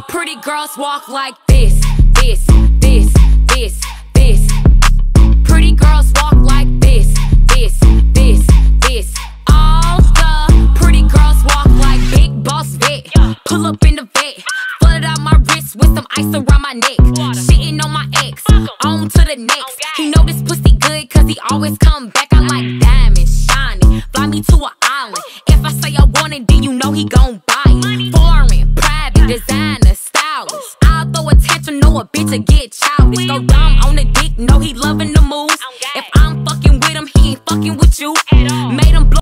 Pretty girls walk like this, this, this, this, this. Pretty girls walk like this, this, this, this. All the pretty girls walk like Big Boss Vet. Pull up in the vet, flooded out my wrist with some ice around my neck. Shitting on my ex, on to the next. He know this pussy good cause he always come back. I like diamonds, shiny, fly me to an island. If I say I want it, then you know he gon' buy it. Foreign, private, designer, stylish. I'll throw a tantrum, know a bitch to get childish. Go dumb on the